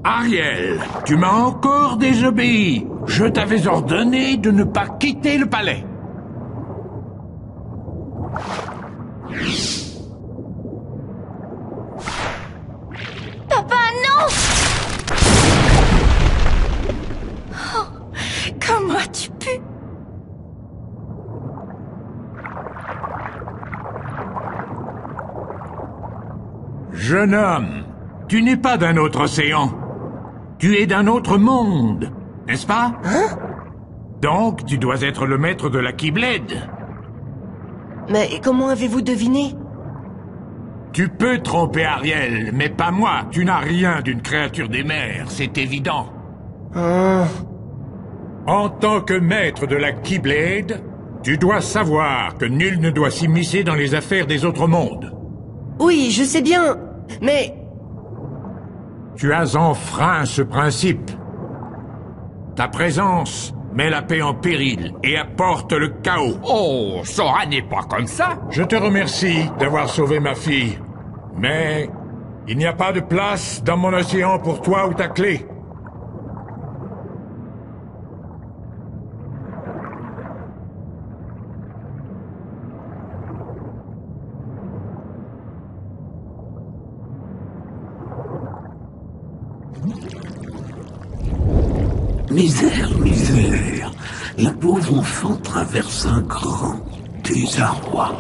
Ariel, tu m'as encore désobéi. Je t'avais ordonné de ne pas quitter le palais. Papa, non! Oh, comment as-tu pu? Jeune homme, tu n'es pas d'un autre océan. Tu es d'un autre monde, n'est-ce pas? Hein? Donc, tu dois être le maître de la Keyblade. Mais comment avez-vous deviné? Tu peux tromper Ariel, mais pas moi. Tu n'as rien d'une créature des mers, c'est évident. En tant que maître de la Keyblade, tu dois savoir que nul ne doit s'immiscer dans les affaires des autres mondes. Oui, je sais bien, mais... Tu as enfreint ce principe. Ta présence met la paix en péril et apporte le chaos. Oh, Sora n'est pas comme ça. Je te remercie d'avoir sauvé ma fille. Mais il n'y a pas de place dans mon océan pour toi ou ta clé. Misère, misère. La pauvre enfant traverse un grand désarroi.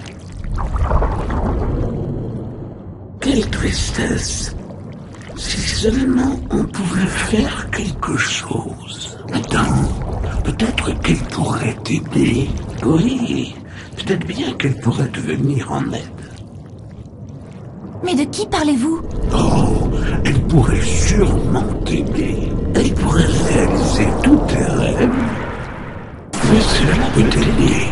Quelle tristesse. Si seulement on pouvait faire quelque chose. Attends, peut-être qu'elle pourrait t'aider. Oui, peut-être bien qu'elle pourrait te venir en aide. Mais de qui parlez-vous? Oh, elle pourrait sûrement t'aider. Elle pourrait réaliser tous tes rêves. Mais cela peut t'aider.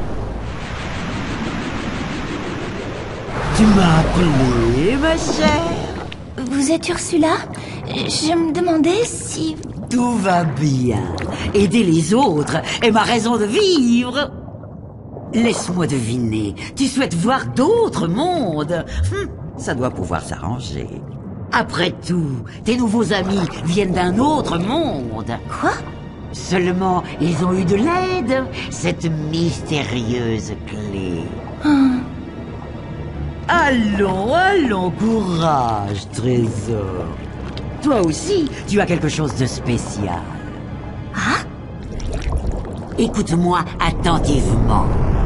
Tu m'as appelé, ma chère? Vous êtes Ursula? Je me demandais si... Tout va bien. Aider les autres est ma raison de vivre. Laisse-moi deviner. Tu souhaites voir d'autres mondes? Ça doit pouvoir s'arranger. Après tout, tes nouveaux amis viennent d'un autre monde. Quoi? Seulement, ils ont eu de l'aide, cette mystérieuse clé. Allons, allons, courage, trésor. Toi aussi, tu as quelque chose de spécial. Ah? Écoute-moi attentivement.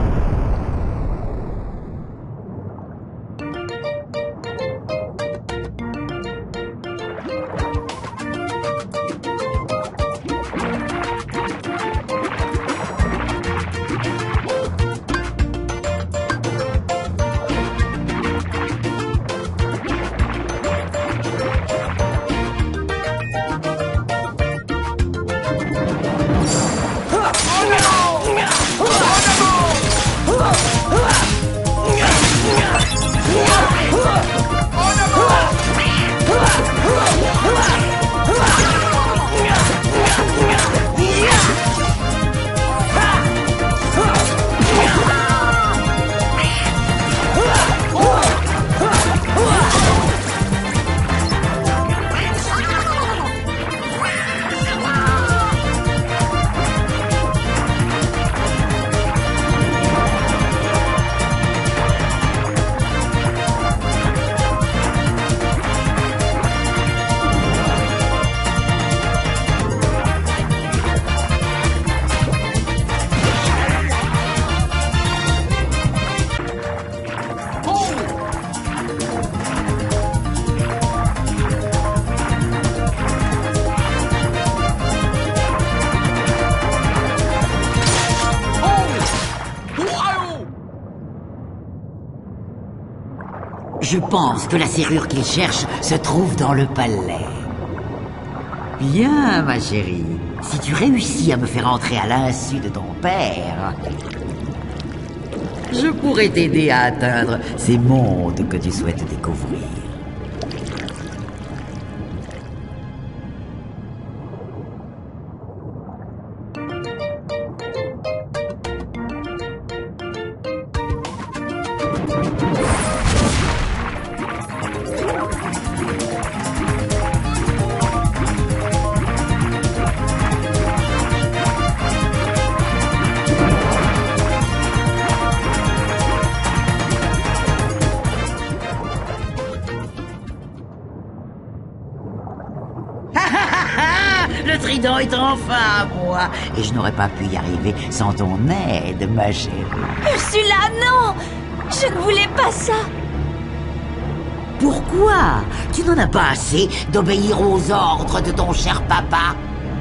Je pense que la serrure qu'il cherche se trouve dans le palais. Bien, ma chérie. Si tu réussis à me faire entrer à l'insu de ton père, je pourrais t'aider à atteindre ces mondes que tu souhaites découvrir. trident est enfin à moi. Et je n'aurais pas pu y arriver sans ton aide, ma chérie. Ursula, non! Je ne voulais pas ça! Pourquoi? Tu n'en as pas assez d'obéir aux ordres de ton cher papa?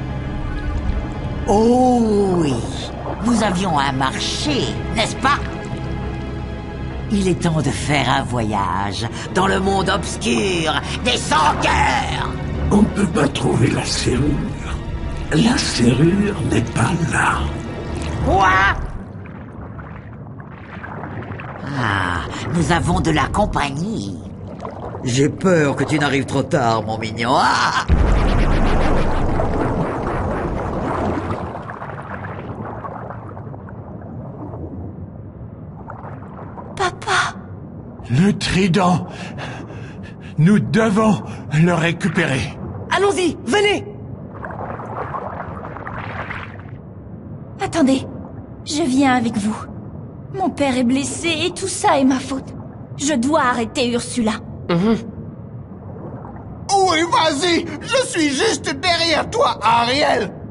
Oh oui, nous avions un marché, n'est-ce pas? Il est temps de faire un voyage dans le monde obscur des sans-cœurs. On ne peut pas trouver la serrure. La serrure n'est pas là. Quoi? Ah, nous avons de la compagnie. J'ai peur que tu n'arrives trop tard, mon mignon. Ah! Papa! Le trident. Nous devons le récupérer. Allons-y, venez! Attendez, je viens avec vous. Mon père est blessé et tout ça est ma faute. Je dois arrêter Ursula. Oui, vas-y, je suis juste derrière toi, Ariel.